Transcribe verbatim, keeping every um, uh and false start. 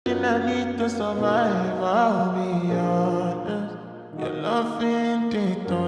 And I need to survive, I'll be honest. Your love ain't it